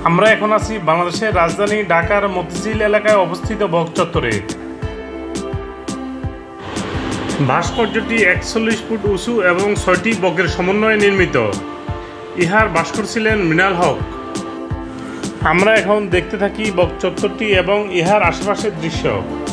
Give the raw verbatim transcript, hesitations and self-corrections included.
আমরা এখন আছি বাংলাদেশের রাজধানী ঢাকার মতিঝিল এলাকায় অবস্থিত বক চত্বরে। ভাস্কর্যটি একচল্লিশ ফুট উঁচু এবং ছয়টি বকের সমন্বয়ে নির্মিত। ইহার ভাস্কর ছিলেন মৃণাল হক। আমরা এখন দেখতে থাকি বক চত্বরটি এবং ইহার আশেপাশের দৃশ্য।